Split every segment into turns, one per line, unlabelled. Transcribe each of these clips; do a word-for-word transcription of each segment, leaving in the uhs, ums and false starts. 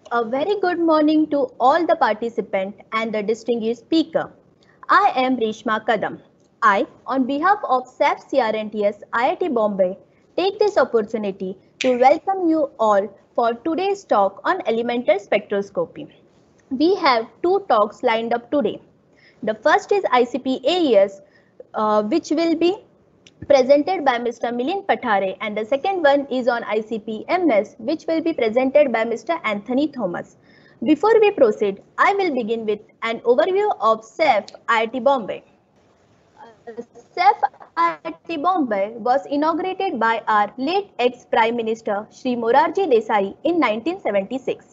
A very good morning to all the participants and the distinguished speaker. I am Reshma Kadam. I, on behalf of S A F C R N T S I I T Bombay, take this opportunity to welcome you all for today's talk on elemental spectroscopy. We have two talks lined up today. The first is I C P A E S, uh, which will be presented by Mister Milind Pathare, and the second one is on I C P M S, which will be presented by Mister Anthony Thomas. Before we proceed, I will begin with an overview of S A F I I T Bombay. Uh, S A F I I T Bombay was inaugurated by our late ex-Prime Minister Shri Morarji Desai in nineteen seventy-six.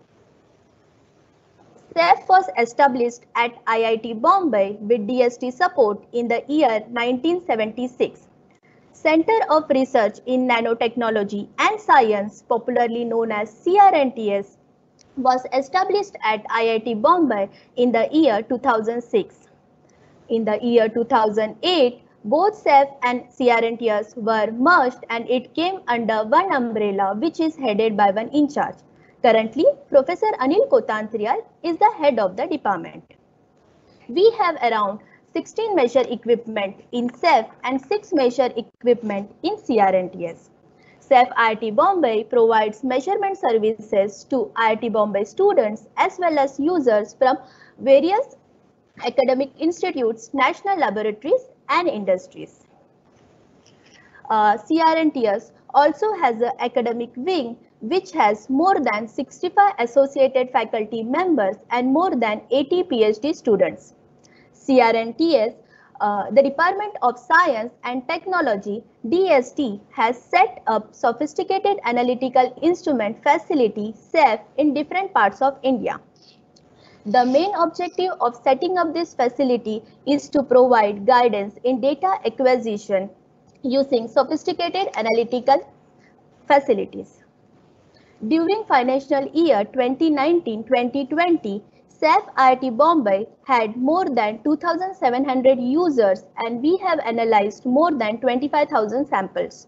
S A F was established at I I T Bombay with D S T support in the year nineteen seventy-six. Center of Research in Nanotechnology and Science, popularly known as C R N T S, was established at I I T Bombay in the year two thousand six. In the year two thousand eight, both S A F and C R N T S were merged and it came under one umbrella, which is headed by one in charge. Currently, Professor Anil Kotantrial is the head of the department. We have around sixteen measure equipment in S A F and six measure equipment in C R N T S. S A F I I T Bombay provides measurement services to I I T Bombay students as well as users from various academic institutes, national laboratories and industries. Uh, C R N T S also has an academic wing which has more than sixty-five associated faculty members and more than eighty PhD students. C R N T S, uh, the Department of Science and Technology, D S T, has set up sophisticated analytical instrument facility S A F in different parts of India. The main objective of setting up this facility is to provide guidance in data acquisition using sophisticated analytical facilities. During financial year twenty nineteen twenty twenty, S A F I I T Bombay had more than two thousand seven hundred users and we have analyzed more than twenty-five thousand samples.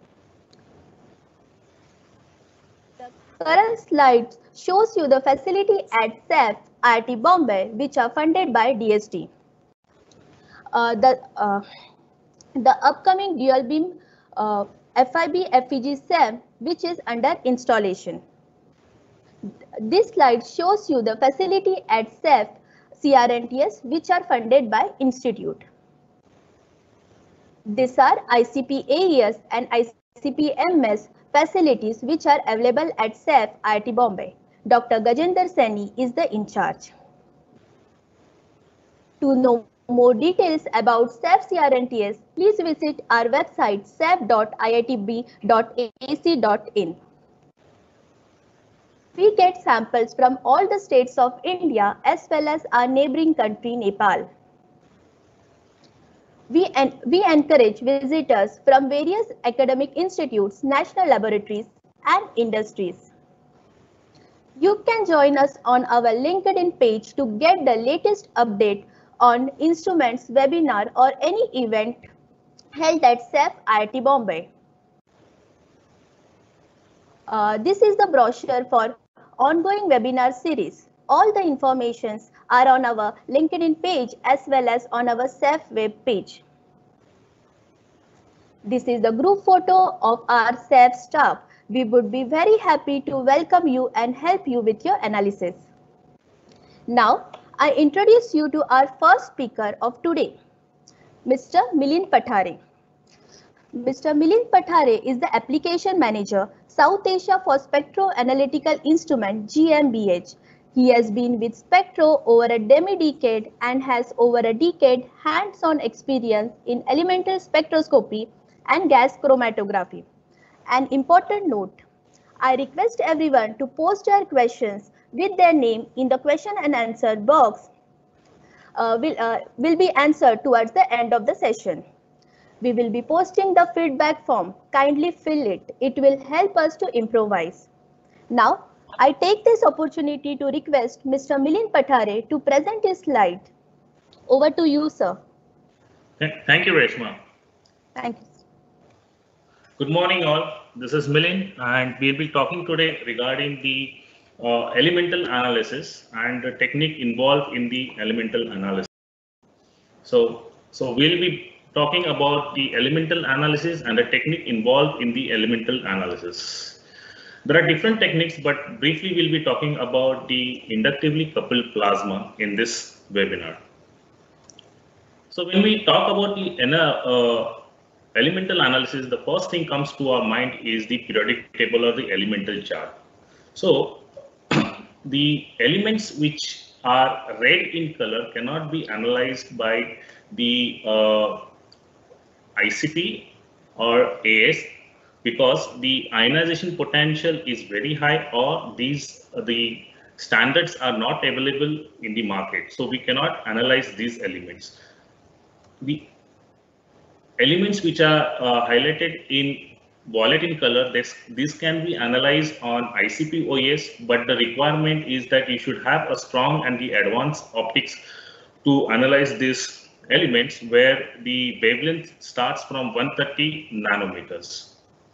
The current slide shows you the facility at S A F I I T Bombay which are funded by D S T. Uh, the, uh, the upcoming dual beam uh, F I B F E G S A M which is under installation. This slide shows you the facility at S A F C R N T S which are funded by institute. These are I C P A E S and I C P M S facilities which are available at S A F I I T Bombay. Doctor Gajendra Saini is the in charge. To know more details about S A F C R N T S, please visit our website s a f dot i i t b dot a c dot in. We get samples from all the states of India as well as our neighboring country Nepal. We, en we encourage visitors from various academic institutes, national laboratories and industries. You can join us on our LinkedIn page to get the latest update on instruments, webinar or any event held at S A F I I T Bombay. Uh, this is the brochure for ongoing webinar series. All the informations are on our LinkedIn page as well as on our S A F web page. This is the group photo of our S A F staff. We would be very happy to welcome you and help you with your analysis. Now, I introduce you to our first speaker of today, Mister Milind Pathare. Mister Milind Pathare is the Application Manager, South Asia for Spectro Analytical Instrument G M B H. He has been with Spectro over a demi-decade and has over a decade hands-on experience in elemental spectroscopy and gas chromatography. An important note, I request everyone to post their questions with their name in the question and answer box uh, will, uh, will be answered towards the end of the session. We will be posting the feedback form. Kindly fill it. It will help us to improvise. Now, I take this opportunity to request Mister Milind Pathare to present his slide. Over to you, sir.
Thank you, Reshma.
Thank you.
Good morning, all. This is Milind, and we'll be talking today regarding the uh, elemental analysis and the technique involved in the elemental analysis. So, so we'll be talking about the elemental analysis and the technique involved in the elemental analysis. There are different techniques, but briefly we'll be talking about the inductively coupled plasma in this webinar. So when we talk about the uh, elemental analysis, the first thing comes to our mind is the periodic table or the elemental chart. So the elements which are red in color cannot be analyzed by the uh, I C P or A S because the ionization potential is very high, or these uh, the standards are not available in the market, so we cannot analyze these elements. The elements which are uh, highlighted in violet in color, this, this can be analyzed on I C P O S, but the requirement is that you should have a strong and the advanced optics to analyze these elements, where the wavelength starts from one hundred thirty nanometers.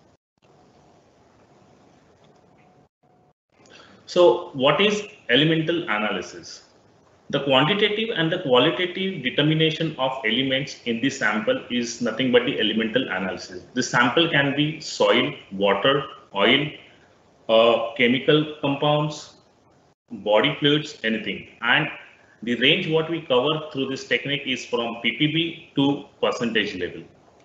So what is elemental analysis? The quantitative and the qualitative determination of elements in the sample is nothing but the elemental analysis. The sample can be soil, water, oil, uh, chemical compounds, body fluids, anything. And the range what we cover through this technique is from P P B to percentage level.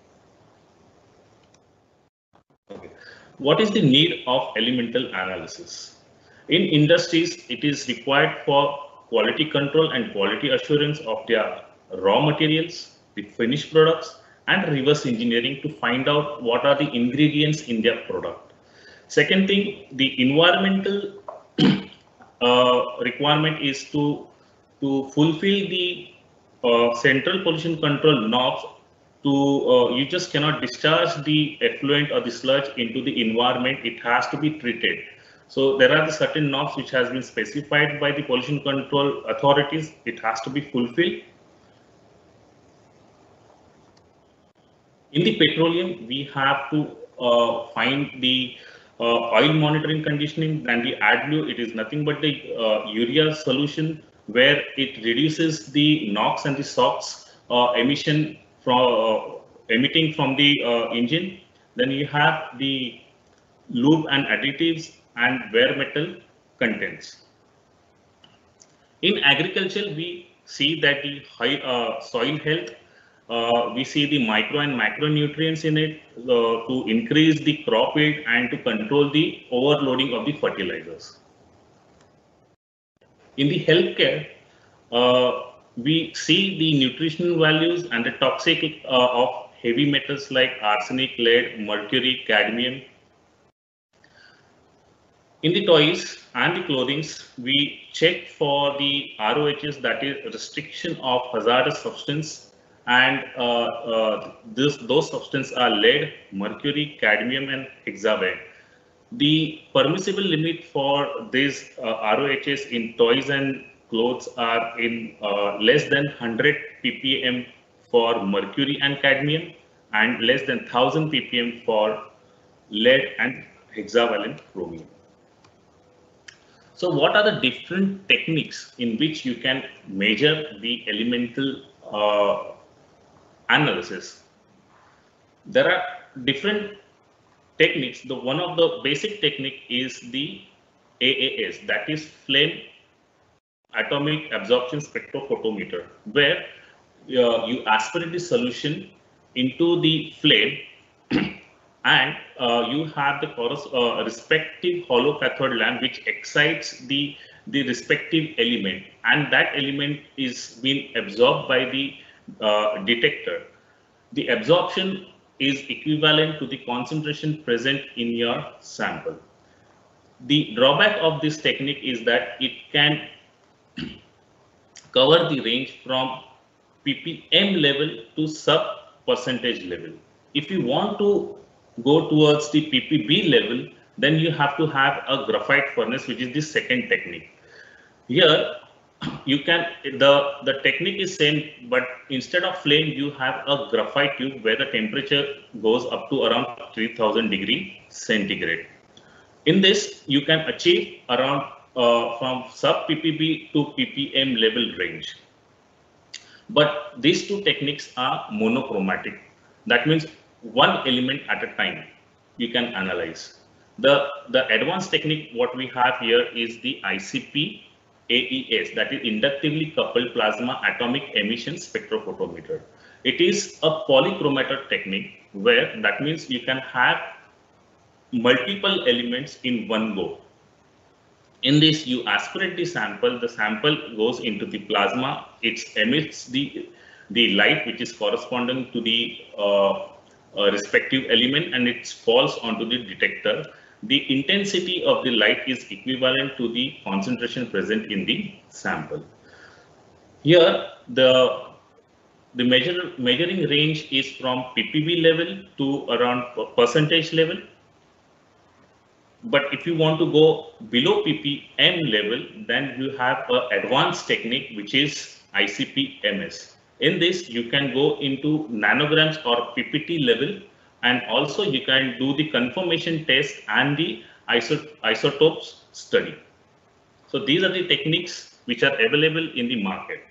Okay. What is the need of elemental analysis? In industries, it is required for quality control and quality assurance of their raw materials, the finished products, and reverse engineering to find out what are the ingredients in their product. Second thing, the environmental uh, requirement is to, to fulfill the uh, central pollution control norms. To uh, you just cannot discharge the effluent or the sludge into the environment, it has to be treated. So there are the certain norms which has been specified by the pollution control authorities. It has to be fulfilled. In the petroleum, we have to uh, find the uh, oil monitoring conditioning, and the AdBlue, it is nothing but the uh, urea solution where it reduces the NOx and the SOx uh, emission from uh, emitting from the uh, engine. Then you have the lube and additives and bare metal contents. In agriculture, we see that the high uh, soil health, uh, we see the micro and macronutrients in it uh, to increase the crop yield and to control the overloading of the fertilizers. In the healthcare, uh, we see the nutritional values and the toxic uh, of heavy metals like arsenic, lead, mercury, cadmium. In the toys and the clothing, we check for the R O Hs, that is restriction of hazardous substance, and uh, uh, this, those substances are lead, mercury, cadmium, and hexavalent. The permissible limit for these uh, R O Hs in toys and clothes are in uh, less than one hundred p p m for mercury and cadmium, and less than one thousand p p m for lead and hexavalent chromium. So what are the different techniques in which you can measure the elemental uh, analysis? There are different techniques. The one of the basic technique is the A A S, that is flame atomic absorption spectrophotometer, where uh, you aspirate the solution into the flame and uh, you have the uh, respective hollow cathode lamp which excites the the respective element, and that element is being absorbed by the uh, detector. The absorption is equivalent to the concentration present in your sample. The drawback of this technique is that it can cover the range from p p m level to sub percentage level. If you want to go towards the P P B level, then you have to have a graphite furnace, which is the second technique. Here you can, the the technique is same, but instead of flame you have a graphite tube where the temperature goes up to around three thousand degree centigrade. In this you can achieve around uh, from sub P P B to P P M level range. But these two techniques are monochromatic. That means one element at a time you can analyze. The, the advanced technique what we have here is the I C P A E S, that is inductively coupled plasma atomic emission spectrophotometer. It is a polychromator technique where that means you can have multiple elements in one go. In this, you aspirate the sample, the sample goes into the plasma, it emits the, the light which is corresponding to the uh, uh, respective element, and it falls onto the detector. The intensity of the light is equivalent to the concentration present in the sample. Here, the, the measure, measuring range is from P P B level to around percentage level. But if you want to go below P P M level, then you have an advanced technique which is I C P M S. In this, you can go into nanograms or P P T level, and also you can do the conformation test and the isotopes study. So these are the techniques which are available in the market.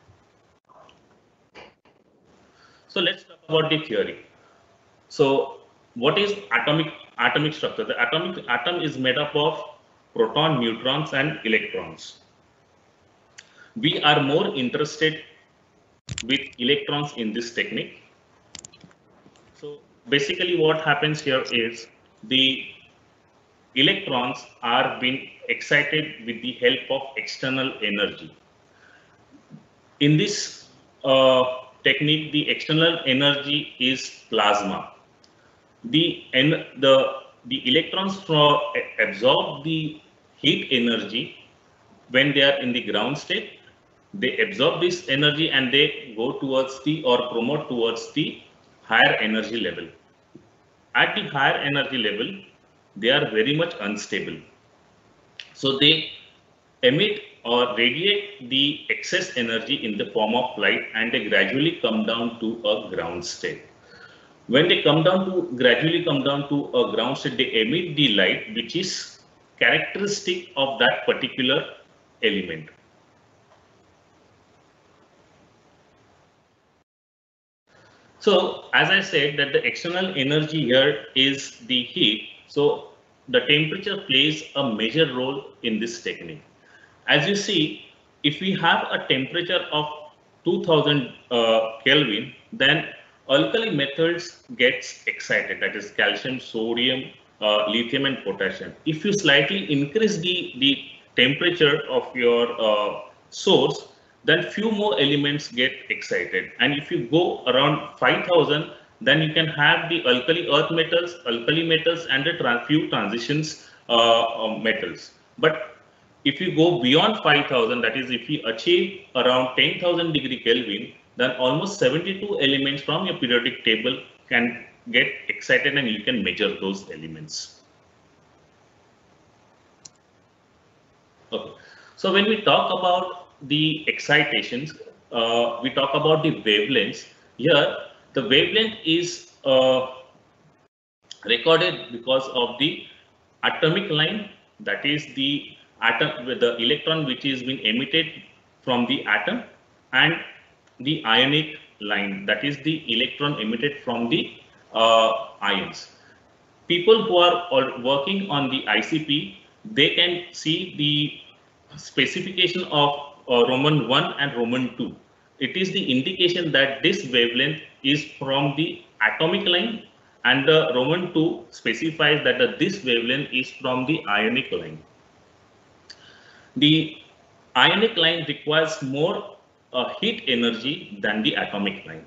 So let's talk about the theory. So what is atomic atomic structure? The atomic atom is made up of proton, neutrons, and electrons. We are more interested with electrons in this technique. So basically what happens here is the electrons are being excited with the help of external energy. In this uh, technique, the external energy is plasma. The, the, the electrons from, absorb the heat energy when they are in the ground state. They absorb this energy and they go towards the or promote towards the higher energy level. At the higher energy level, they are very much unstable. So they emit or radiate the excess energy in the form of light, and they gradually come down to a ground state. When they come down to gradually come down to a ground state, they emit the light which is characteristic of that particular element. So as I said that the external energy here is the heat. So the temperature plays a major role in this technique. As you see, if we have a temperature of two thousand uh, Kelvin, then alkali metals gets excited, that is calcium, sodium, uh, lithium, and potassium. If you slightly increase the, the temperature of your uh, source, then few more elements get excited. And if you go around five thousand, then you can have the alkali earth metals, alkali metals, and the trans few transitions uh, uh, metals. But if you go beyond five thousand, that is if you achieve around ten thousand degree Kelvin, then almost seventy-two elements from your periodic table can get excited and you can measure those elements. Okay. So when we talk about the excitations, uh, we talk about the wavelengths. Here, the wavelength is uh, recorded because of the atomic line, that is the atom with the electron which is being emitted from the atom, and the ionic line, that is the electron emitted from the uh, ions. People who are working on the I C P, they can see the specification of uh, Roman one and Roman two. It is the indication that this wavelength is from the atomic line, and the Roman two specifies that the, this wavelength is from the ionic line. The ionic line requires more uh, heat energy than the atomic line.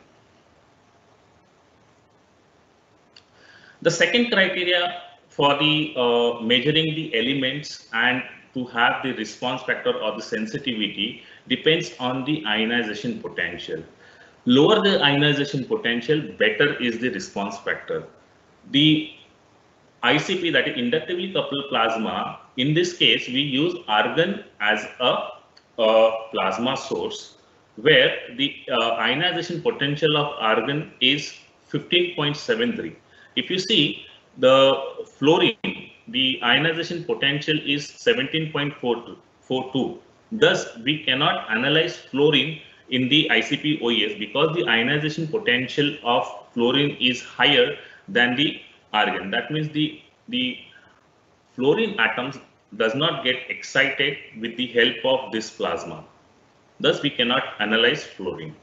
The second criteria for the uh, measuring the elements and to have the response factor or the sensitivity depends on the ionization potential. Lower the ionization potential, better is the response factor. The I C P, that is inductively coupled plasma, in this case we use argon as a, a plasma source, where the uh, ionization potential of argon is fifteen point seven three. If you see the fluorine, the ionization potential is seventeen point four two. Thus, we cannot analyze fluorine in the I C P O E S because the ionization potential of fluorine is higher than the argon. That means the, the fluorine atoms does not get excited with the help of this plasma. Thus, we cannot analyze fluorine.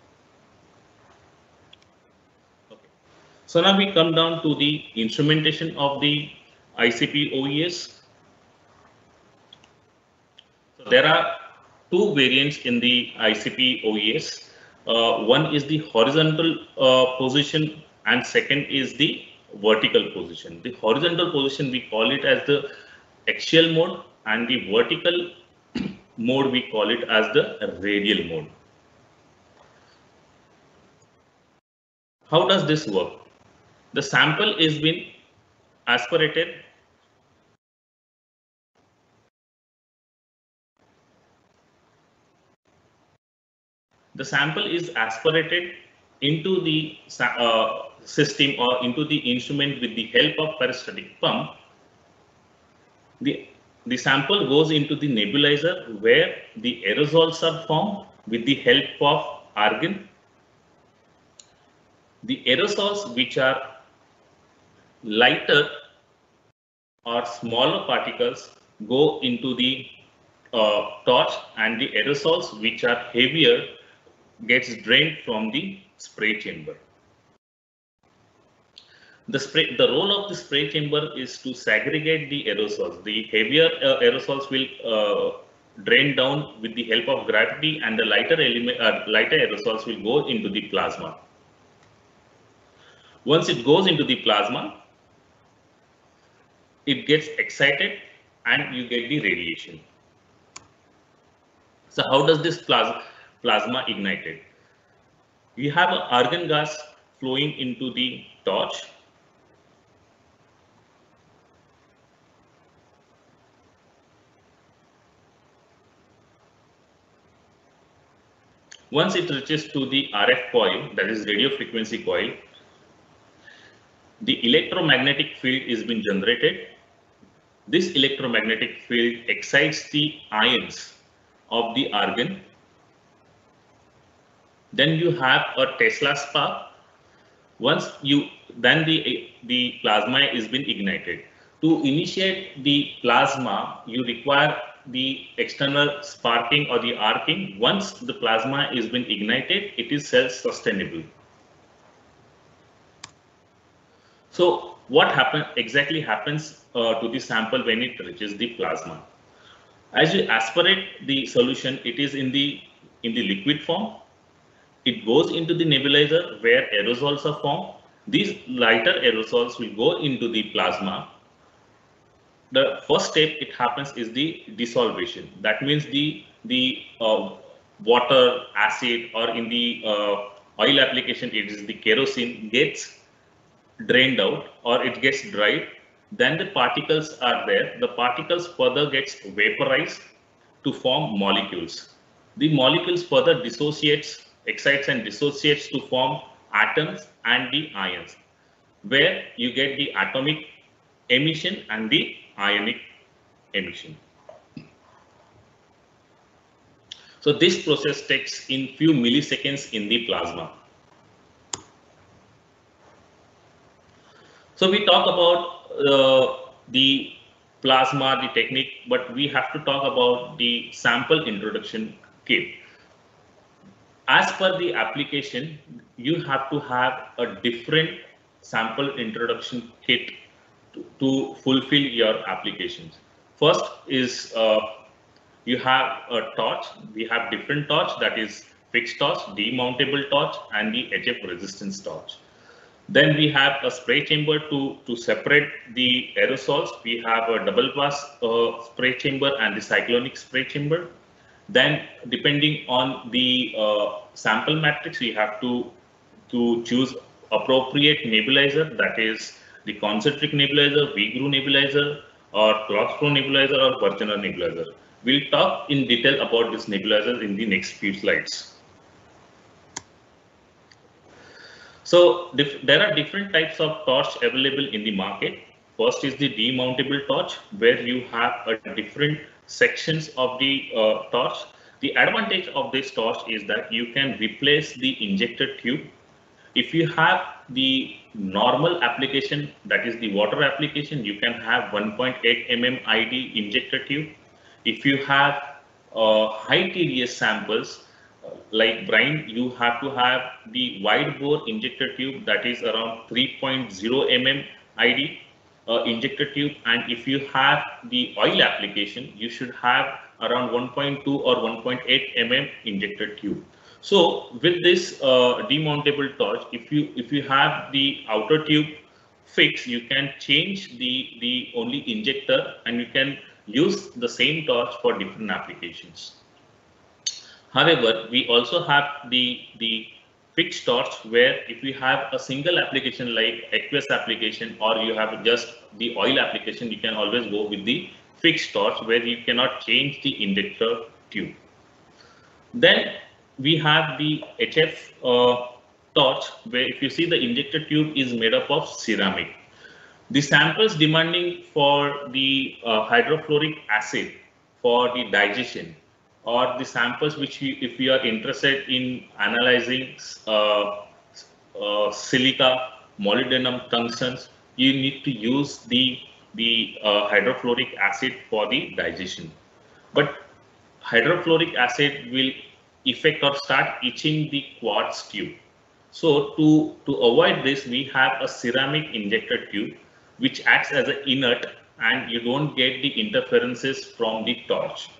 Okay. So now we come down to the instrumentation of the I C P O E S. So there are two variants in the I C P O E S. Uh, one is the horizontal uh, position and second is the vertical position. The horizontal position we call it as the axial mode and the vertical mode we call it as the radial mode. How does this work? The sample is being aspirated the sample is aspirated into the uh, system or into the instrument with the help of peristaltic pump. The, the sample goes into the nebulizer where the aerosols are formed with the help of argon. The aerosols which are lighter or smaller particles go into the uh, torch, and the aerosols which are heavier gets drained from the spray chamber. The, spray, the role of the spray chamber is to segregate the aerosols. The heavier uh, aerosols will uh, drain down with the help of gravity, and the lighter, element, uh, lighter aerosols will go into the plasma. Once it goes into the plasma, it gets excited and you get the radiation. So how does this plasma, plasma ignited? We have an argon gas flowing into the torch. Once it reaches to the R F coil, that is radio frequency coil, the electromagnetic field is being generated. This electromagnetic field excites the ions of the argon. Then you have a Tesla spark. Once you, then the, the plasma is being ignited. To initiate the plasma, you require the external sparking or the arcing. Once the plasma is being ignited, it is self-sustainable. So what happen, exactly happens uh, to the sample when it reaches the plasma? As you aspirate the solution, it is in the, in the liquid form. It goes into the nebulizer where aerosols are formed. These lighter aerosols will go into the plasma. The first step it happens is the dissolution. That means the, the uh, water, acid, or in the uh, oil application, it is the kerosene gets drained out or it gets dried. Then the particles are there. The particles further gets vaporized to form molecules. The molecules further dissociates, excites and dissociates to form atoms and the ions, where you get the atomic emission and the ionic emission. So this process takes in few milliseconds in the plasma. So we talk about uh, the plasma, the technique, but we have to talk about the sample introduction kit. As per the application, you have to have a different sample introduction kit to, to fulfill your applications. First is uh, you have a torch. We have different torch, that is fixed torch, demountable torch, and the H F resistance torch. Then we have a spray chamber to, to separate the aerosols. We have a double pass uh, spray chamber and the cyclonic spray chamber. Then depending on the uh, sample matrix, we have to, to choose appropriate nebulizer, that is the concentric nebulizer, V-groove nebulizer, or Kloss-Froh nebulizer, or Bergener nebulizer. We'll talk in detail about this nebulizer in the next few slides. So there are different types of torch available in the market. First is the demountable torch, where you have a different sections of the uh, torch. The advantage of this torch is that you can replace the injector tube. If you have the normal application, that is the water application, you can have one point eight millimeter I D injector tube. If you have uh, high T D S samples uh, like brine, you have to have the wide bore injector tube, that is around three point zero millimeter I D uh, injector tube. And if you have the oil application, you should have around one point two or one point eight millimeter injector tube. So with this uh, demountable torch, if you if you have the outer tube fixed, you can change the the only injector, and you can use the same torch for different applications. However, we also have the the fixed torch, where if you have a single application like aqueous application, or you have just the oil application, you can always go with the fixed torch, where you cannot change the injector tube. Then we have the H F uh, torch, where if you see the injector tube is made up of ceramic. The samples demanding for the uh, hydrofluoric acid for the digestion, or the samples which we, if we are interested in analyzing uh, uh, silica, molybdenum, tungstens, you need to use the, the uh, hydrofluoric acid for the digestion. But hydrofluoric acid will affect or start itching the quartz tube. So to, to avoid this, we have a ceramic injector tube which acts as an inert, and you don't get the interferences from the torch.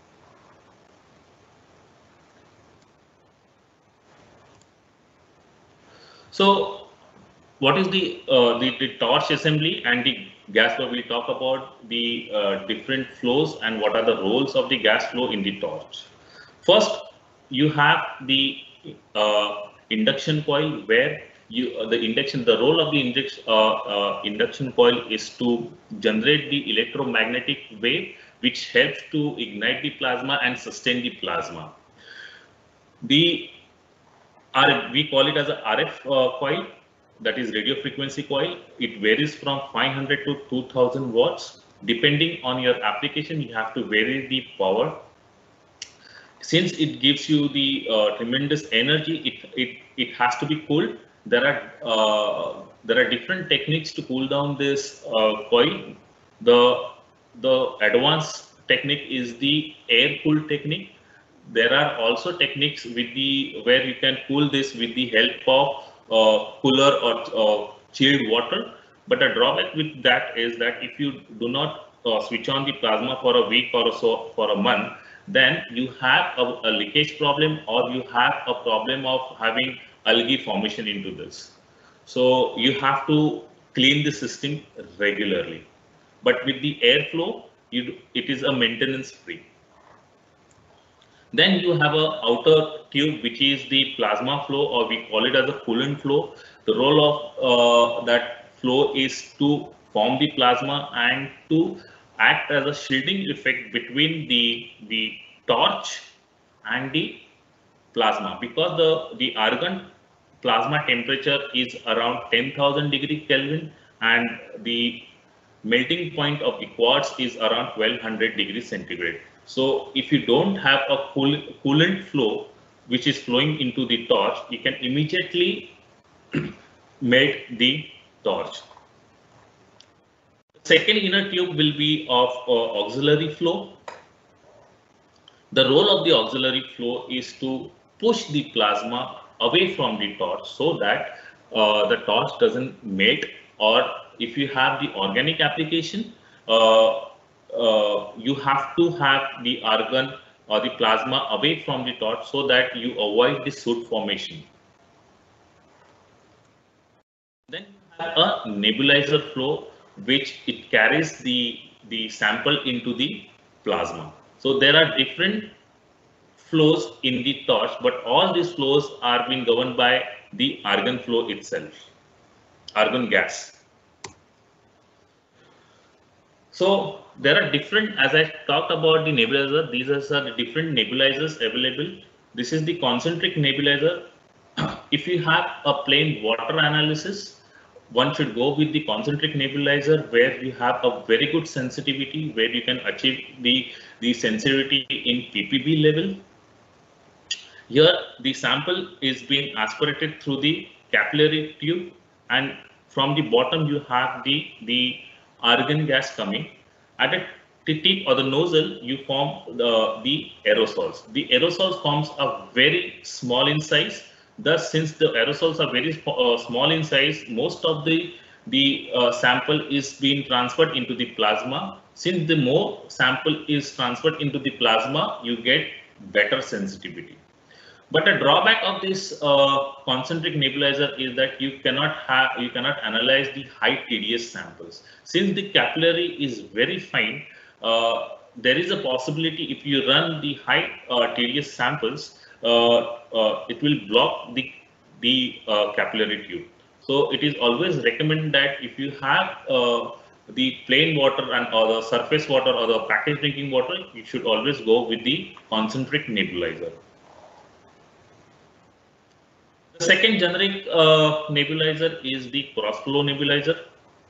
So what is the, uh, the, the torch assembly and the gas flow? We'll talk about the uh, different flows and what are the roles of the gas flow in the torch. First, you have the uh, induction coil, where you uh, the induction the role of the induction uh, uh, induction coil is to generate the electromagnetic wave, which helps to ignite the plasma and sustain the plasma. The R we call it as a R F uh, coil, that is radio frequency coil. It varies from five hundred to two thousand watts. Depending on your application, you have to vary the power. Since it gives you the uh, tremendous energy, it, it, it has to be cooled. There are, uh, there are different techniques to cool down this uh, coil. The, the advanced technique is the air cooled technique. There are also techniques with the, where you can cool this with the help of uh, cooler or uh, chilled water. But the drawback with that is that if you do not uh, switch on the plasma for a week or so, for a month, then you have a, a leakage problem, or you have a problem of having algae formation into this. So you have to clean the system regularly. But with the airflow, you, it is a maintenance free. Then you have a outer tube, which is the plasma flow, or we call it as a coolant flow. The role of uh, that flow is to form the plasma and to act as a shielding effect between the the torch and the plasma, because the the argon plasma temperature is around ten thousand degree Kelvin, and the melting point of the quartz is around twelve hundred degrees centigrade. So if you don't have a cool, coolant flow which is flowing into the torch, you can immediately melt the torch. Second inner tube will be of uh, auxiliary flow. The role of the auxiliary flow is to push the plasma away from the torch, so that uh, the torch doesn't melt, or if you have the organic application, uh, uh, you have to have the argon or the plasma away from the torch, so that you avoid the soot formation. Then you have a nebulizer flow, which it carries the, the sample into the plasma. So there are different flows in the torch, but all these flows are being governed by the argon flow itself, argon gas. So there are different, as I talked about the nebulizer, these are the different nebulizers available. This is the concentric nebulizer. If you have a plain water analysis, one should go with the concentric nebulizer, where you have a very good sensitivity, where you can achieve the, the sensitivity in P P B level. Here, the sample is being aspirated through the capillary tube, and from the bottom you have the, the argon gas coming. At a tip or the nozzle, you form the, the aerosols. The aerosols forms are very small in size. Thus, since the aerosols are very uh, small in size, most of the the uh, sample is being transferred into the plasma. Since the more sample is transferred into the plasma, you get better sensitivity. But a drawback of this uh, concentric nebulizer is that you cannot have, you cannot analyze the high T D S samples. Since the capillary is very fine, uh, there is a possibility if you run the high uh, T D S samples, uh, uh, it will block the the uh, capillary tube. So it is always recommended that if you have uh, the plain water and or the surface water or the packaged drinking water, you should always go with the concentric nebulizer. The second generic uh, nebulizer is the cross-flow nebulizer,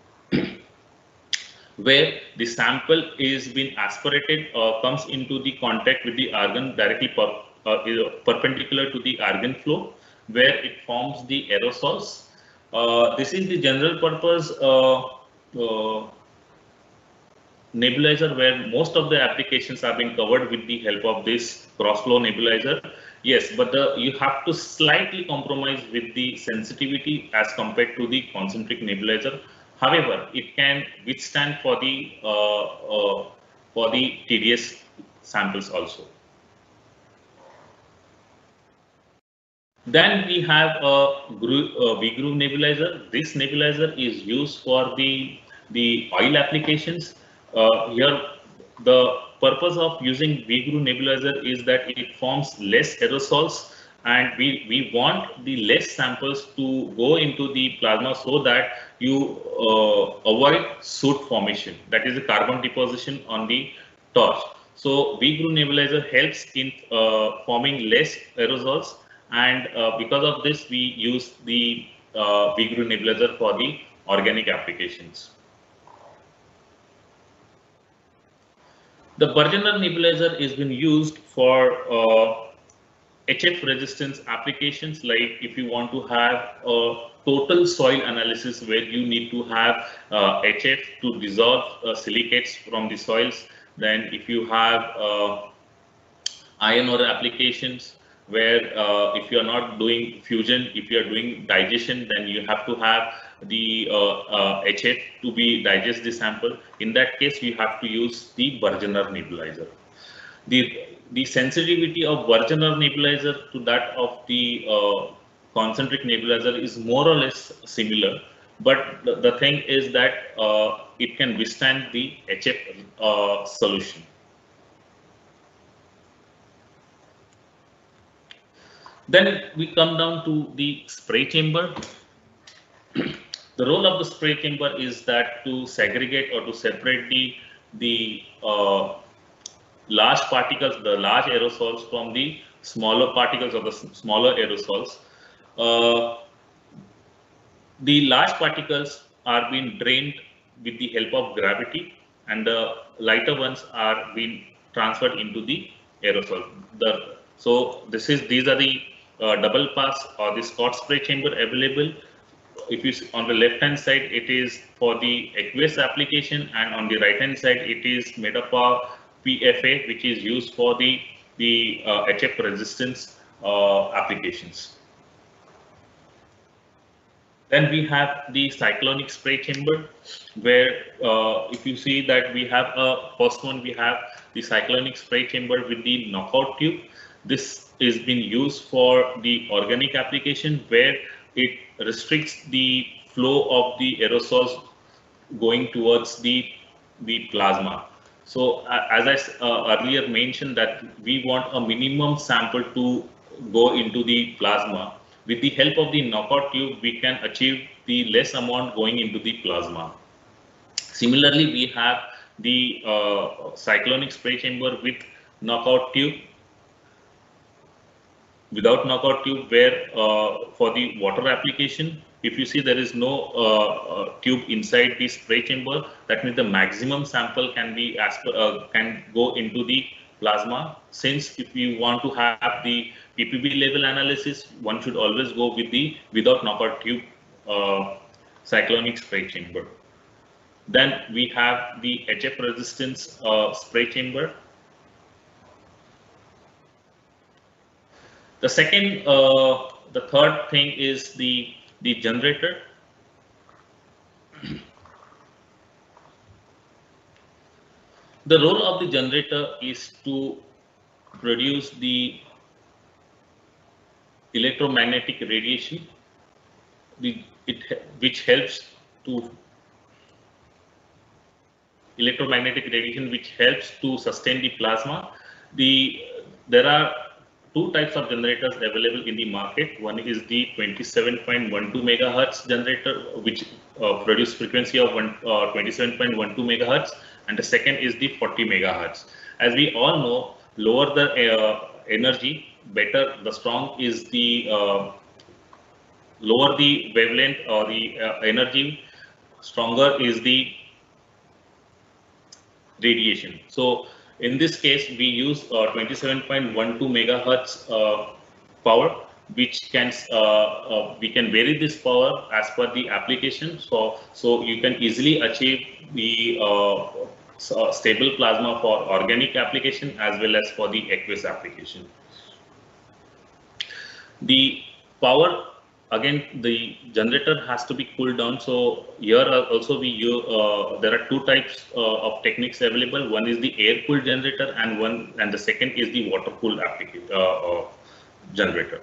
where the sample is being aspirated or uh, comes into the contact with the argon directly per, uh, perpendicular to the argon flow, where it forms the aerosols. Uh, this is the general purpose uh, uh, nebulizer, where most of the applications are being covered with the help of this cross-flow nebulizer. Yes, but the, you have to slightly compromise with the sensitivity as compared to the concentric nebulizer. However, it can withstand for the uh, uh, for the T D S samples also. Then we have a V-groove nebulizer. This nebulizer is used for the the oil applications. Uh, here, the purpose of using V-groove nebulizer is that it forms less aerosols, and we, we want the less samples to go into the plasma so that you uh, avoid soot formation, that is the carbon deposition on the torch. So V-groove nebulizer helps in uh, forming less aerosols, and uh, because of this we use the uh, V-groove nebulizer for the organic applications. The Bergener nebulizer is been used for uh, H F resistance applications, like if you want to have a total soil analysis where you need to have uh, H F to dissolve uh, silicates from the soils. Then if you have uh, iron ore applications where uh, if you are not doing fusion, if you are doing digestion, then you have to have the uh, uh, H F to be digest the sample. In that case, you have to use the Bergener nebulizer. The the sensitivity of Bergener nebulizer to that of the uh, concentric nebulizer is more or less similar, but the, the thing is that uh, it can withstand the H F uh, solution. Then we come down to the spray chamber. The role of the spray chamber is that to segregate or to separate the the uh, large particles, the large aerosols from the smaller particles or the smaller aerosols. Uh, the large particles are being drained with the help of gravity, and the lighter ones are being transferred into the aerosol. The, so this is these are the uh, double pass or the Scott spray chamber available. If you see on the left hand side, it is for the aqueous application, and on the right hand side, it is made up of P F A, which is used for the the uh, H F resistance uh, applications. Then we have the cyclonic spray chamber, where uh, if you see that we have a first one, we have the cyclonic spray chamber with the knockout tube. This is being used for the organic application, where it restricts the flow of the aerosols going towards the the plasma. So uh, as I uh, earlier mentioned, that we want a minimum sample to go into the plasma. With the help of the knockout tube, we can achieve the less amount going into the plasma. Similarly, we have the uh, cyclonic spray chamber with knockout tube. without knockout tube, where uh, for the water application, if you see there is no uh, uh, tube inside the spray chamber, that means the maximum sample can be as per, uh, can go into the plasma. Since if you want to have the P P B level analysis, one should always go with the without knockout tube uh, cyclonic spray chamber. Then we have the H F resistance uh, spray chamber. The second, uh, the third thing is the the generator. The role of the generator is to produce the electromagnetic radiation, the, it, which helps to electromagnetic radiation which helps to sustain the plasma. The there are two types of generators available in the market. One is the twenty-seven point one two megahertz generator, which uh, produce frequency of uh, twenty-seven point one two megahertz, and the second is the forty megahertz. As we all know, lower the uh, energy, better the strong is the uh, lower the wavelength or the uh, energy, stronger is the radiation. So in this case, we use uh, twenty-seven point one two megahertz uh, power, which can uh, uh, we can vary this power as per the application. So so you can easily achieve the uh, stable plasma for organic application as well as for the aqueous application. The power, again, the generator has to be cooled down. So here also we use, uh, there are two types uh, of techniques available. One is the air cooled generator, and one and the second is the water cooled application uh, uh, generator.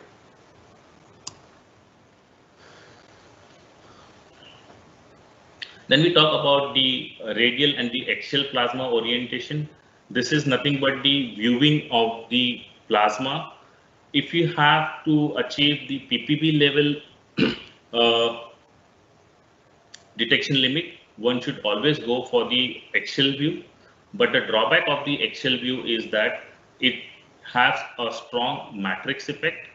Then we talk about the radial and the axial plasma orientation. This is nothing but the viewing of the plasma. If you have to achieve the P P B level uh, detection limit, one should always go for the axial view. But the drawback of the axial view is that it has a strong matrix effect.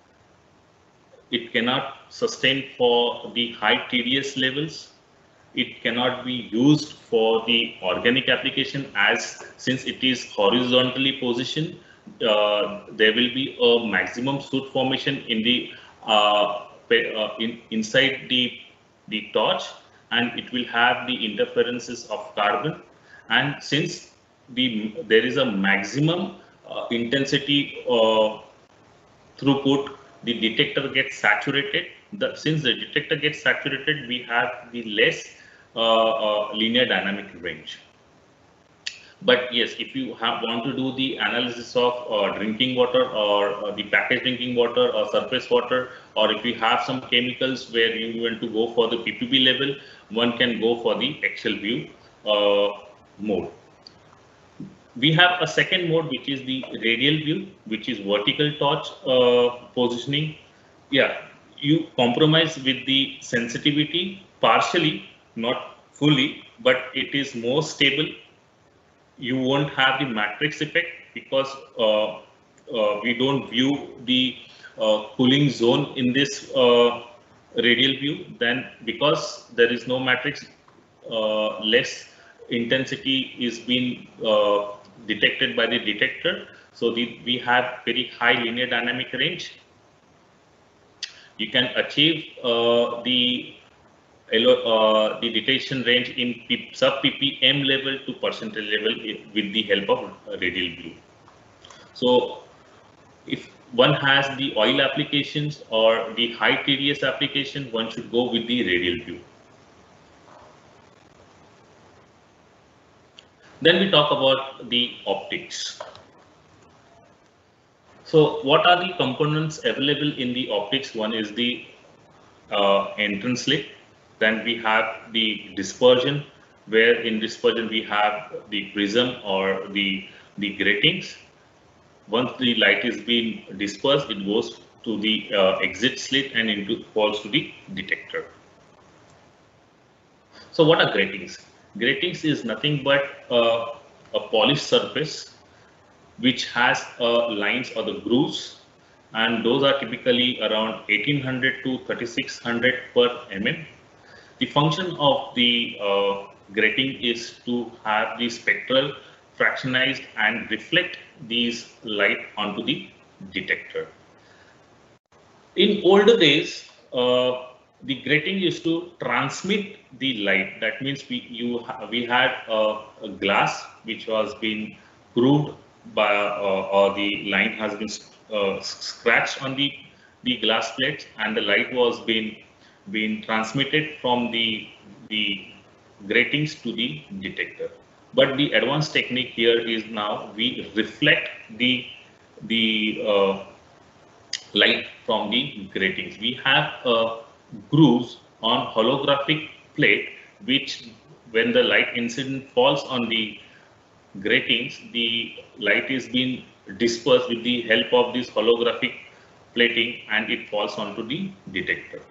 It cannot sustain for the high T D S levels. It cannot be used for the organic application, as since it is horizontally positioned. Uh, there will be a maximum soot formation in the uh, uh, in, inside the the torch, and it will have the interferences of carbon. And since the there is a maximum uh, intensity uh, throughput, the detector gets saturated. The, since the detector gets saturated, we have the less uh, uh, linear dynamic range. But yes, if you have, want to do the analysis of uh, drinking water or uh, the packaged drinking water or surface water, or if you have some chemicals where you want to go for the P P B level, one can go for the axial view uh, mode. We have a second mode, which is the radial view, which is vertical torch uh, positioning. Yeah, you compromise with the sensitivity partially, not fully, but it is more stable. You won't have the matrix effect because uh, uh, we don't view the uh, cooling zone in this uh, radial view. Then because there is no matrix, uh, less intensity is being uh, detected by the detector. So the, we have very high linear dynamic range. You can achieve uh, the Uh, the detection range in sub P P M level to percentage level with the help of radial view. So if one has the oil applications or the high T D S application, one should go with the radial view. Then we talk about the optics. So what are the components available in the optics? One is the uh, entrance slit. Then we have the dispersion, where in dispersion we have the prism or the, the gratings. Once the light is being dispersed, it goes to the uh, exit slit and into falls to the detector. So what are gratings? Gratings is nothing but uh, a polished surface which has uh, lines or the grooves, and those are typically around eighteen hundred to thirty-six hundred per mm. The function of the uh, grating is to have the spectral fractionized and reflect these light onto the detector. In older days, uh, the grating used to transmit the light. That means we you ha we had a, a glass which was being grooved by uh, or the line has been uh, scratched on the the glass plates, and the light was being being transmitted from the the gratings to the detector. But the advanced technique here is now we reflect the the uh, light from the gratings. We have uh, grooves on holographic plate, which when the light incident falls on the gratings, the light is being dispersed with the help of this holographic plating, and it falls onto the detector.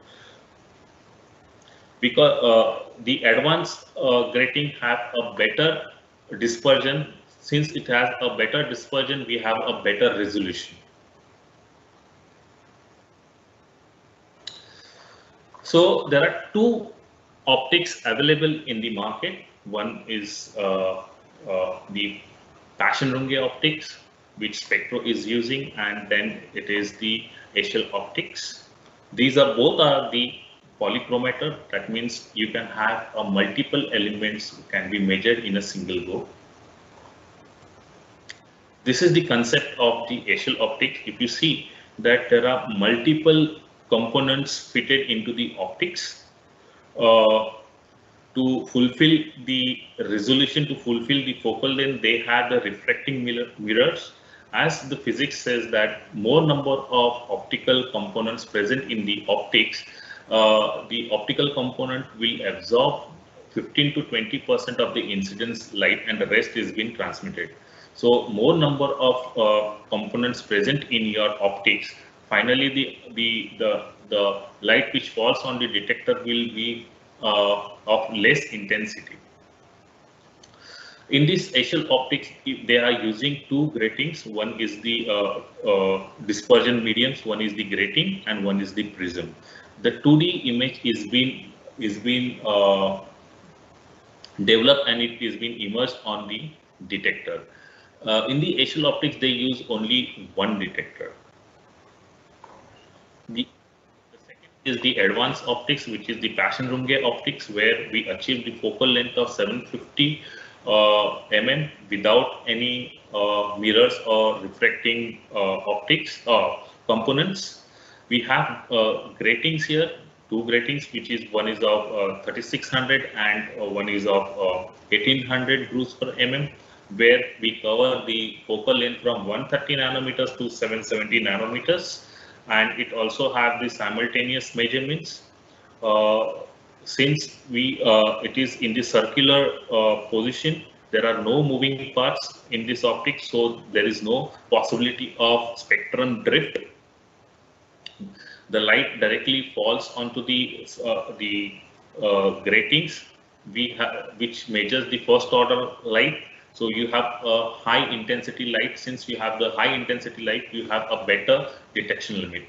Because uh, the advanced uh, grating have a better dispersion. Since it has a better dispersion, we have a better resolution. So there are two optics available in the market. One is uh, uh, the Paschen Runge optics, which Spectro is using, and then it is the Eschel optics. These are both are the polychromator. That means you can have a multiple elements can be measured in a single go. This is the concept of the Eschel optics. If you see that there are multiple components fitted into the optics uh, to fulfill the resolution, to fulfill the focal length, they have the reflecting mirror, mirrors. As the physics says that more number of optical components present in the optics, uh, the optical component will absorb fifteen to twenty percent of the incidence light, and the rest is being transmitted. So more number of uh, components present in your optics, finally the, the, the, the light which falls on the detector will be uh, of less intensity. In this Eschel optics, they are using two gratings. One is the uh, uh, dispersion mediums, one is the grating, and one is the prism. The two D image is being is being uh, developed, and it is being immersed on the detector. Uh, in the Eschel optics, they use only one detector. The, the second is the advanced optics, which is the Paschen Runge optics, where we achieve the focal length of seven fifty uh, millimeters without any uh, mirrors or reflecting uh, optics or uh, components. We have uh, gratings here, two gratings, which is one is of uh, thirty-six hundred and uh, one is of uh, eighteen hundred grooves per mm, where we cover the focal length from one thirty nanometers to seven seventy nanometers, and it also have the simultaneous measurements. Uh, since we uh, it is in the circular uh, position, there are no moving parts in this optics, so there is no possibility of spectrum drift. The light directly falls onto the uh, the uh, gratings, we have which measures the first order light. So you have a high intensity light. Since you have the high intensity light, you have a better detection limit.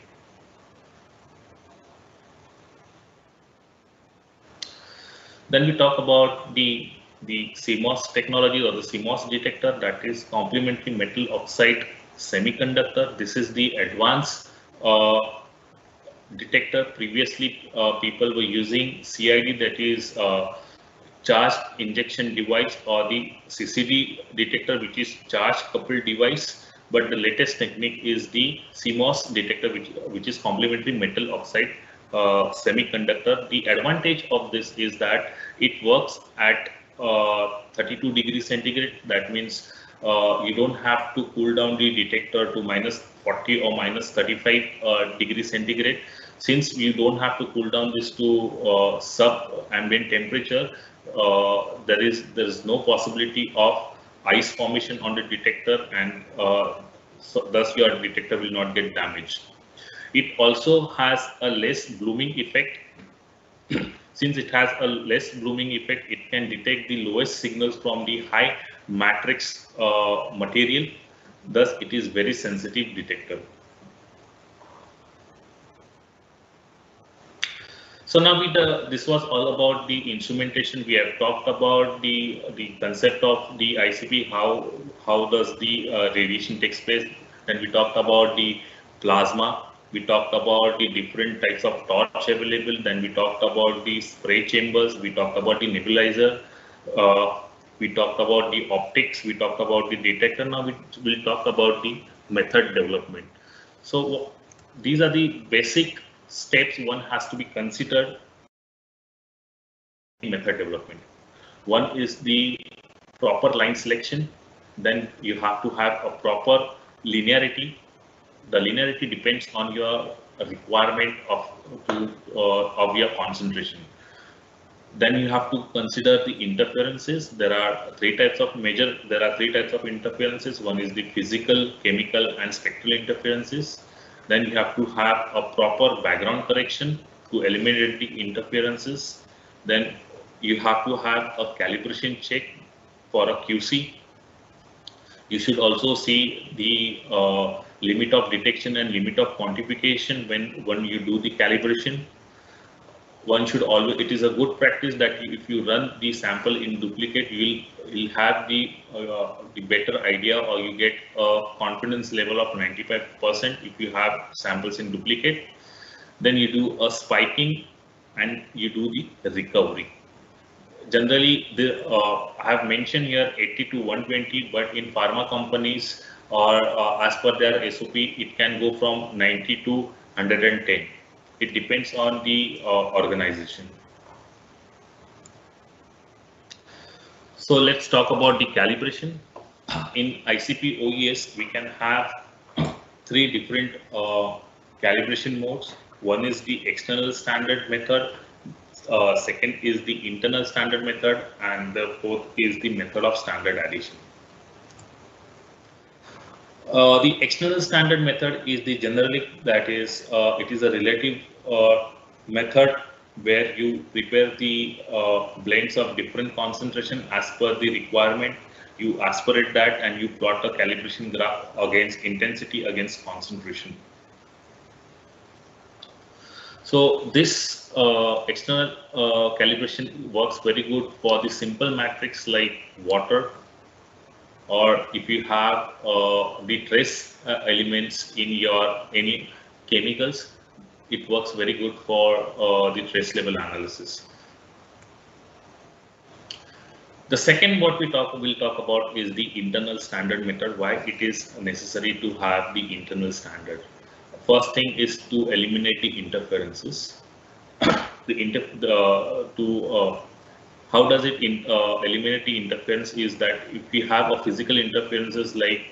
Then we talk about the the C MOS technology, or the C MOS detector, that is complementary metal oxide semiconductor. This is the advanced uh, detector. Previously, uh, people were using C I D, that is uh, charged injection device, or the C C D detector, which is charge coupled device. But the latest technique is the C MOS detector, which which is complementary metal oxide uh, semiconductor. The advantage of this is that it works at uh, thirty-two degrees centigrade. That means uh, you don't have to cool down the detector to minus forty or minus thirty-five uh, degrees centigrade. Since you don't have to cool down this to uh, sub ambient temperature, uh, there is there is no possibility of ice formation on the detector, and uh, so thus your detector will not get damaged. It also has a less blooming effect. Since it has a less blooming effect, it can detect the lowest signals from the high matrix uh, material. Thus, it is very sensitive detector. So now we the, this was all about the instrumentation. We have talked about the the concept of the I C P, how how does the uh, radiation takes place. Then we talked about the plasma. We talked about the different types of torch available. Then we talked about the spray chambers. We talked about the nebulizer. Uh, we talked about the optics. We talked about the detector. Now we will talk about the method development. So these are the basic steps one has to be considered in method development. One is the proper line selection. Then you have to have a proper linearity. The linearity depends on your requirement of to, uh, of your concentration. Then you have to consider the interferences. There are three types of major. There are three types of interferences. One is the physical, chemical, and spectral interferences. Then you have to have a proper background correction to eliminate the interferences. Then you have to have a calibration check for a Q C. You should also see the uh, limit of detection and limit of quantification when when you do the calibration. One should always, it is a good practice that you, if you run the sample in duplicate, you will you'll have the uh, the better idea, or you get a confidence level of ninety-five percent if you have samples in duplicate. Then you do a spiking and you do the recovery. Generally, the uh, I have mentioned here eighty to one twenty, but in pharma companies or uh, as per their S O P, it can go from ninety to one hundred ten. It depends on the uh, organization. So let's talk about the calibration. In I C P O E S, we can have three different uh, calibration modes. One is the external standard method, uh, second is the internal standard method, and the fourth is the method of standard addition. Uh, the external standard method is the generally, that is, uh, it is a relative uh, method where you prepare the uh, blends of different concentration as per the requirement. You aspirate that and you plot a calibration graph against intensity against concentration. So this uh, external uh, calibration works very good for the simple matrix like water, or if you have uh, the trace uh, elements in your any chemicals, it works very good for uh, the trace level analysis. The second what we talk will talk about is the internal standard method, why it is necessary to have the internal standard. First thing is to eliminate the interferences. the inter the to uh, how does it in, uh, eliminate the interference is that if we have a physical interferences like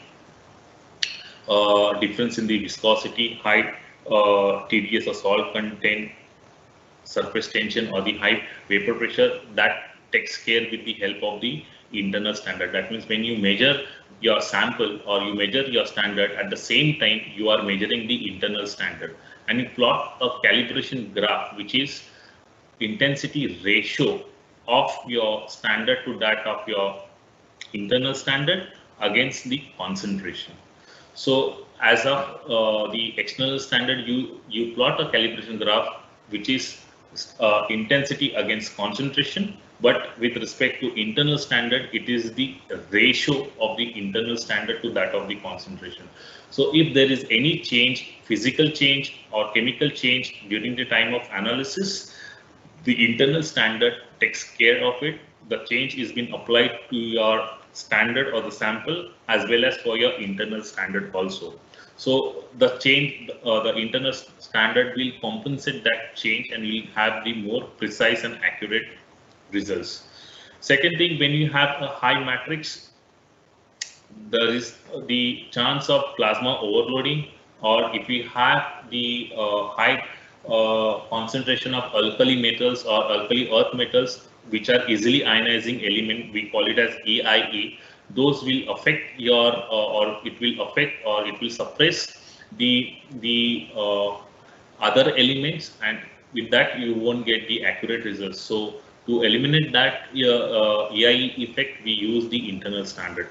uh, difference in the viscosity, height, uh, T D S or salt content, surface tension, or the high vapor pressure, that takes care with the help of the internal standard. That means when you measure your sample or you measure your standard, at the same time you are measuring the internal standard, and you plot a calibration graph which is intensity ratio of your standard to that of your internal standard against the concentration. So as of uh, the external standard, you you plot a calibration graph which is uh, intensity against concentration, but with respect to internal standard, it is the ratio of the internal standard to that of the concentration. So if there is any change, physical change or chemical change during the time of analysis, the internal standard takes care of it. The change is being applied to your standard or the sample as well as for your internal standard also. So the change, uh, the internal standard will compensate that change and will have the more precise and accurate results. Second thing, when you have a high matrix, there is the chance of plasma overloading, or if we have the uh, high uh, concentration of alkali metals or alkali earth metals, which are easily ionizing element, we call it as E I E. Those will affect your, uh, or it will affect, or it will suppress the the uh, other elements, and with that you won't get the accurate results. So to eliminate that uh, E I E effect, we use the internal standard.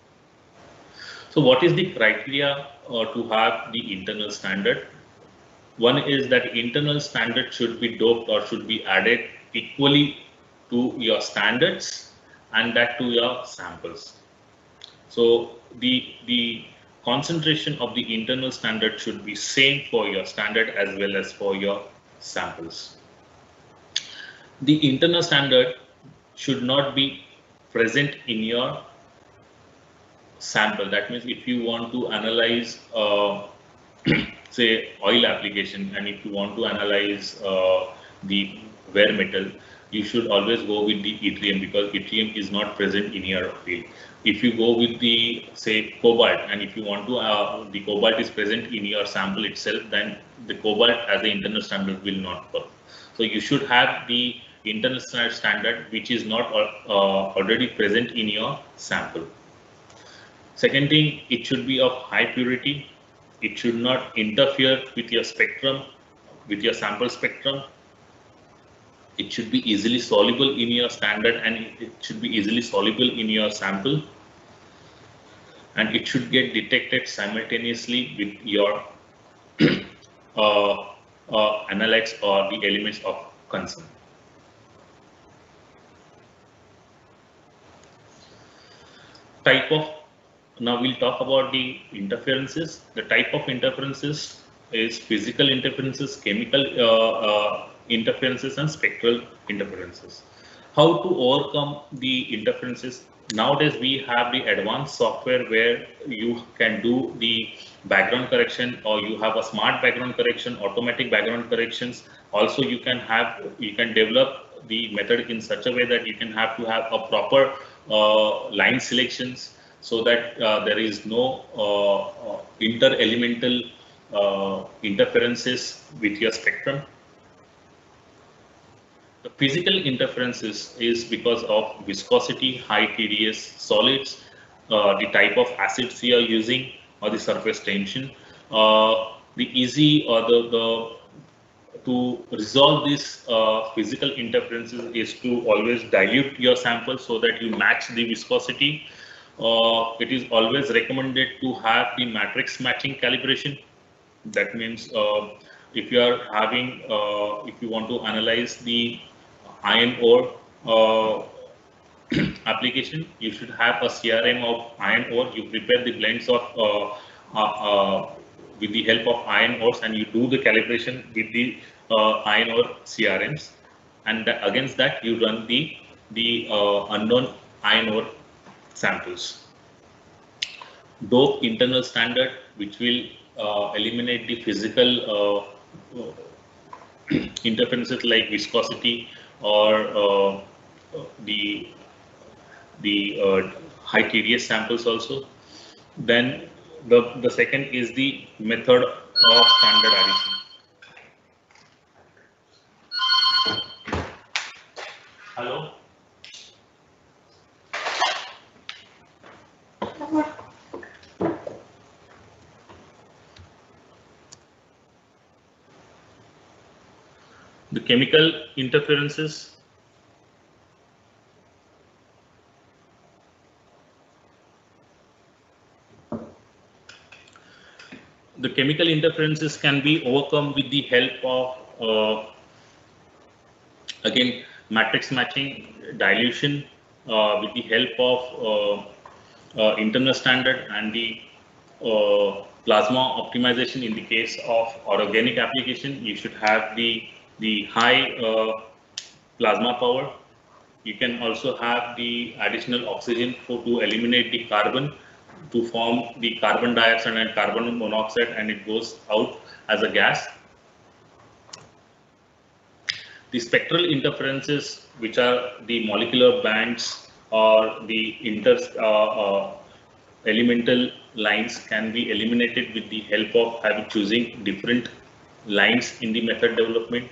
So what is the criteria uh, to have the internal standard? One is that internal standard should be doped or should be added equally to your standards and that to your samples. So the the concentration of the internal standard should be same for your standard as well as for your samples. The internal standard should not be present in your sample. That means if you want to analyze uh, say oil application, and if you want to analyze uh, the bare metal, you should always go with the yttrium because yttrium is not present in your field. If you go with the say cobalt, and if you want to uh, the cobalt is present in your sample itself, then the cobalt as the internal standard will not work. So you should have the internal standard which is not uh, already present in your sample. Second thing, it should be of high purity. It should not interfere with your spectrum, with your sample spectrum. It should be easily soluble in your standard, and it should be easily soluble in your sample. And it should get detected simultaneously with your uh, uh, analytes or the elements of concern. Type of Now we'll talk about the interferences. The type of interferences is physical interferences, chemical uh, uh, interferences, and spectral interferences. How to overcome the interferences? Nowadays we have the advanced software where you can do the background correction, or you have a smart background correction, automatic background corrections. Also you can have, you can develop the method in such a way that you can have to have a proper uh, line selections, so that uh, there is no uh, uh, inter-elemental uh, interferences with your spectrum. The physical interferences is because of viscosity, high T D S solids, uh, the type of acids you are using, or the surface tension. Uh, the easy or the, the to resolve these uh, physical interferences is to always dilute your sample so that you match the viscosity. Uh, it is always recommended to have the matrix matching calibration. That means uh, if you are having, uh, if you want to analyze the iron ore uh, application, you should have a C R M of iron ore. You prepare the blends of uh, uh, uh, with the help of iron ores, and you do the calibration with the uh, iron ore C R Ms, and that, against that you run the the uh, unknown iron ore samples. Dope internal standard, which will uh, eliminate the physical uh, interferences like viscosity or uh, the the uh, high T D S samples also. Then the the second is the method of standard addition. Hello. The chemical interferences. The chemical interferences can be overcome with the help of, uh, again, matrix matching, dilution, uh, with the help of uh, uh, internal standard, and the uh, plasma optimization. In the case of organic application, you should have the the high uh, plasma power. You can also have the additional oxygen for to eliminate the carbon, to form the carbon dioxide and carbon monoxide, and it goes out as a gas. The spectral interferences, which are the molecular bands or the inter uh, uh, elemental lines, can be eliminated with the help of having choosing different lines in the method development.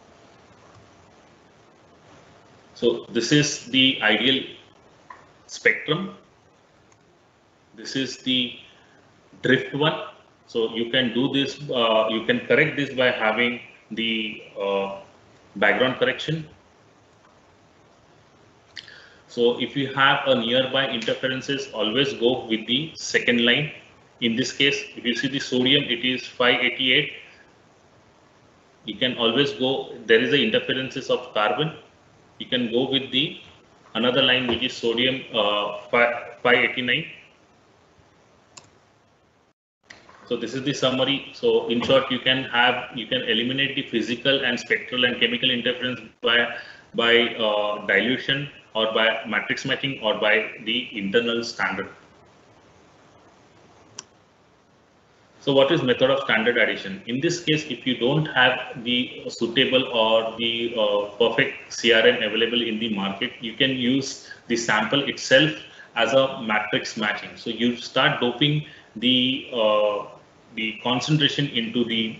So this is the ideal spectrum. This is the drift one. So you can do this, uh, you can correct this by having the uh, background correction. So if you have a nearby interferences, always go with the second line. In this case, if you see the sodium, it is five eighty-eight. You can always go, there is the interferences of carbon. You can go with the another line, which is sodium uh, five eighty-nine. So this is the summary. So in short, you can have, you can eliminate the physical and spectral and chemical interference by by uh, dilution or by matrix matching or by the internal standard. So what is method of standard addition? In this case, if you don't have the suitable or the uh, perfect C R M available in the market, you can use the sample itself as a matrix matching. So you start doping the uh, the concentration into the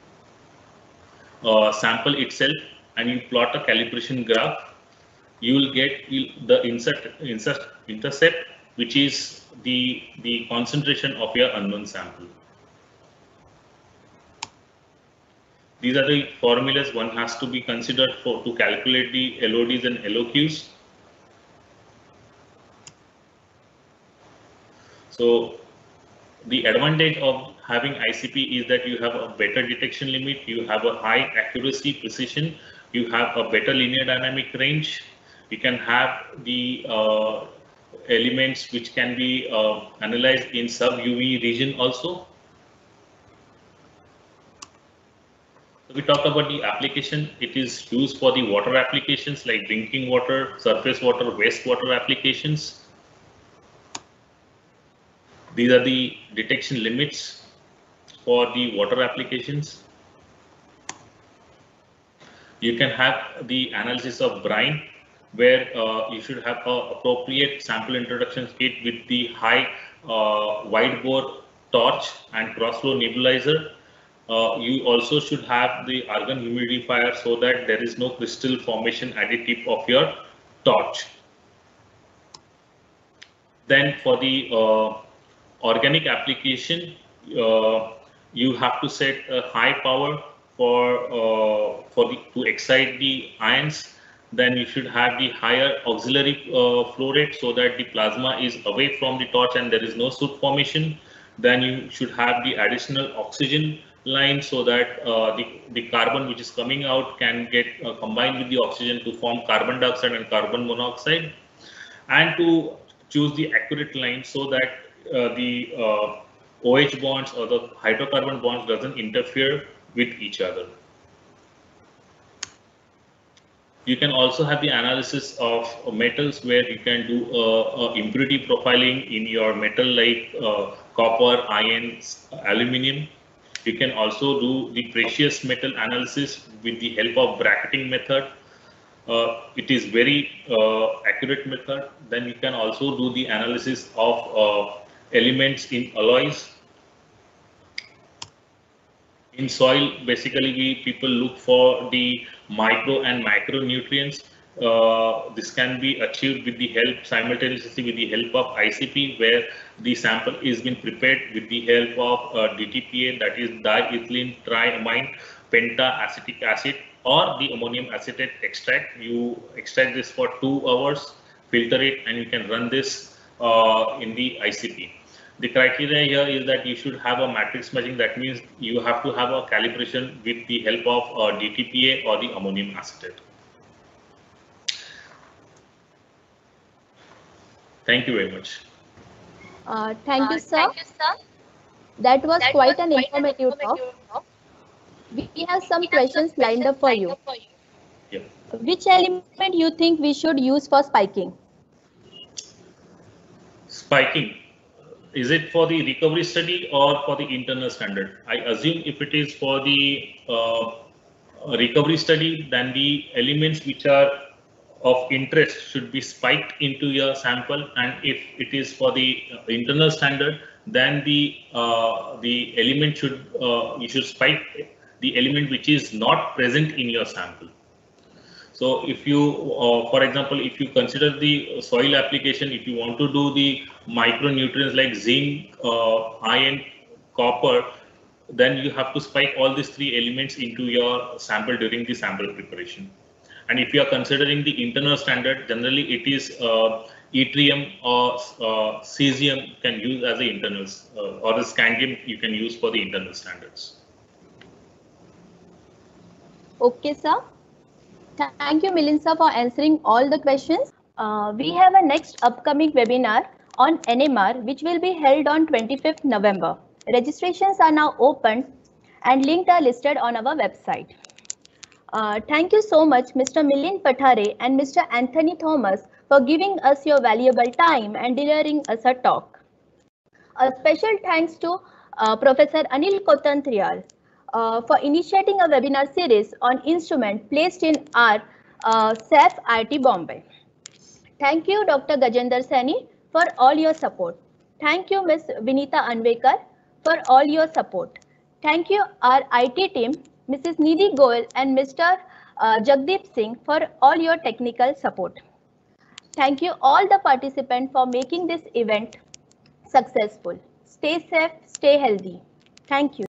uh, sample itself, and you plot a calibration graph. You will get the insert, insert intercept, which is the the concentration of your unknown sample. These are the formulas one has to be considered for to calculate the L O Ds and L O Qs. So the advantage of having I C P is that you have a better detection limit, you have a high accuracy, precision, you have a better linear dynamic range, you can have the uh, elements which can be uh, analyzed in sub-U V region also. So we talk about the application. It is used for the water applications like drinking water, surface water, wastewater applications. These are the detection limits for the water applications. You can have the analysis of brine, where uh, you should have an appropriate sample introduction kit with the high uh, wide bore torch and cross-flow nebulizer. Uh, you also should have the argon humidifier so that there is no crystal formation at the tip of your torch. Then for the uh, organic application, uh, you have to set a high power for uh, for the to excite the ions. Then you should have the higher auxiliary uh, flow rate so that the plasma is away from the torch and there is no soot formation. Then you should have the additional oxygen line so that uh, the, the carbon which is coming out can get uh, combined with the oxygen to form carbon dioxide and carbon monoxide, and to choose the accurate line so that uh, the uh, OH bonds or the hydrocarbon bonds doesn't interfere with each other. You can also have the analysis of metals where you can do uh, uh, impurity profiling in your metal like uh, copper, iron, aluminum. You can also do the precious metal analysis with the help of bracketing method. Uh, it is very uh, accurate method. Then you can also do the analysis of uh, elements in alloys. In soil, basically we people look for the micro and macronutrients. Uh, this can be achieved with the help simultaneously with the help of I C P, where the sample is been prepared with the help of uh, D T P A, that is diethylene triamine pentaacetic acid, or the ammonium acetate extract. You extract this for two hours, filter it, and you can run this uh, in the I C P. The criteria here is that you should have a matrix matching. That means you have to have a calibration with the help of uh, D T P A or the ammonium acetate. Thank you very much.
Uh, thank,
Uh,
you, sir.
thank you, sir.
That was
That
quite
was
an
quite
informative
an
talk.
informative talk.
We have some
We have
questions
some
lined up for you.
for you.
Yeah.
Which element you think we should use for spiking?
Spiking. Is it for the recovery study or for the internal standard? I assume if it is for the uh, recovery study, then the elements which are of interest should be spiked into your sample, and if it is for the internal standard, then the uh, the element should uh, you should spike the element which is not present in your sample. So if you, uh, for example, if you consider the soil application, if you want to do the micronutrients like zinc, uh, iron, copper, then you have to spike all these three elements into your sample during the sample preparation. And if you are considering the internal standard, generally it is uh, yttrium or uh, cesium can use as the internals, uh, or the scandium you can use for the internal standards.
Okay, sir. Thank you, Milind sir, for answering all the questions. Uh, we have a next upcoming webinar on N M R, which will be held on twenty-fifth November. Registrations are now open and linked are listed on our website. Uh, thank you so much, Mister Milind Pathare and Mister Anthony Thomas, for giving us your valuable time and delivering us a talk. A special thanks to uh, Professor Anil Kotantrial uh, for initiating a webinar series on instrument placed in our uh, S A F I I T Bombay. Thank you, Doctor Gajendra Saini, for all your support. Thank you, Miz Vinita Anvekar, for all your support. Thank you, our I T team, Missus Nidhi Goel and Mister Uh, Jagdeep Singh, for all your technical support. Thank you all the participants for making this event successful. Stay safe, stay healthy. Thank you.